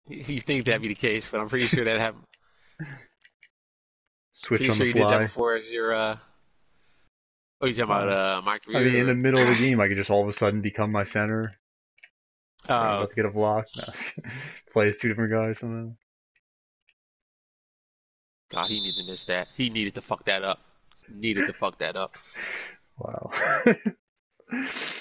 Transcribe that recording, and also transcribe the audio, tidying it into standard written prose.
You think that'd be the case, but I'm pretty sure that happened. Switch Pretty on the sure you did that fly. before as your oh, you talking about Uh, my I mean, in the career middle of or the game, I could just all of a sudden become my center. Like, I'm oh about to get a block. No. Play as two different guys. And God, he needed to miss that. He needed to fuck that up. Needed to fuck that up. wow.